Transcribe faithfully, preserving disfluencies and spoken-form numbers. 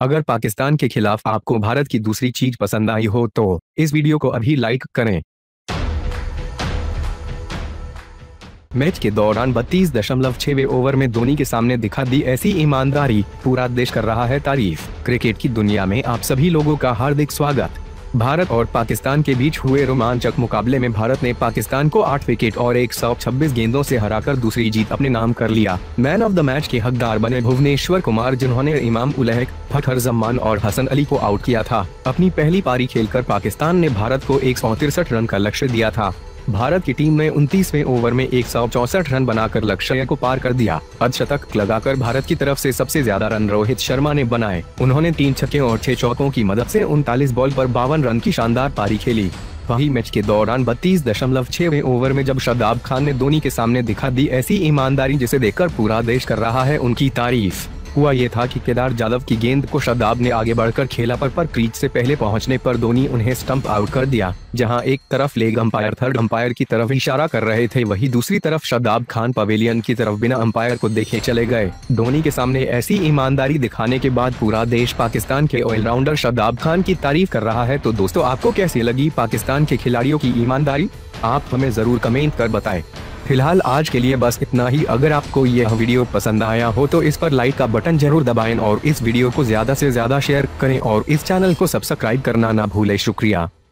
अगर पाकिस्तान के खिलाफ आपको भारत की दूसरी चीज पसंद आई हो तो इस वीडियो को अभी लाइक करें। मैच के दौरान बत्तीस दशमलव छह ओवर में धोनी के सामने दिखा दी ऐसी ईमानदारी, पूरा देश कर रहा है तारीफ। क्रिकेट की दुनिया में आप सभी लोगों का हार्दिक स्वागत। भारत और पाकिस्तान के बीच हुए रोमांचक मुकाबले में भारत ने पाकिस्तान को आठ विकेट और एक सौ छब्बीस गेंदों से हराकर दूसरी जीत अपने नाम कर लिया। मैन ऑफ द मैच के हकदार बने भुवनेश्वर कुमार, जिन्होंने इमाम, ul-Haq, फखर, जमान और हसन अली को आउट किया था। अपनी पहली पारी खेलकर पाकिस्तान ने भारत को एक सौ तिरसठ रन का लक्ष्य दिया था। भारत की टीम ने उनतीसवें ओवर में एक सौ चौसठ रन बनाकर लक्ष्य को पार कर दिया। अर्धशतक लगाकर भारत की तरफ से सबसे ज्यादा रन रोहित शर्मा ने बनाए। उन्होंने तीन छक्के और छह चौकों की मदद से उनतालीस बॉल पर बावन रन की शानदार पारी खेली। वही मैच के दौरान बत्तीस दशमलव छह ओवर में जब शादाब खान ने धोनी के सामने दिखा दी ऐसी ईमानदारी, जिसे देखकर पूरा देश कर रहा है उनकी तारीफ। हुआ ये था कि केदार जाधव की गेंद को शादाब ने आगे बढ़कर खेला, पर पर क्रीज से पहले पहुंचने पर धोनी उन्हें स्टंप आउट कर दिया। जहां एक तरफ लेग अंपायर थर्ड अंपायर की तरफ इशारा कर रहे थे, वहीं दूसरी तरफ शादाब खान पवेलियन की तरफ बिना अंपायर को देखे चले गए। धोनी के सामने ऐसी ईमानदारी दिखाने के बाद पूरा देश पाकिस्तान के ऑलराउंडर शादाब खान की तारीफ कर रहा है। तो दोस्तों, आपको कैसी लगी पाकिस्तान के खिलाड़ियों की ईमानदारी? आप हमें जरूर कमेंट कर बताएं। फिलहाल आज के लिए बस इतना ही। अगर आपको यह वीडियो पसंद आया हो तो इस पर लाइक का बटन जरूर दबाएं और इस वीडियो को ज्यादा से ज्यादा शेयर करें और इस चैनल को सब्सक्राइब करना ना भूलें। शुक्रिया।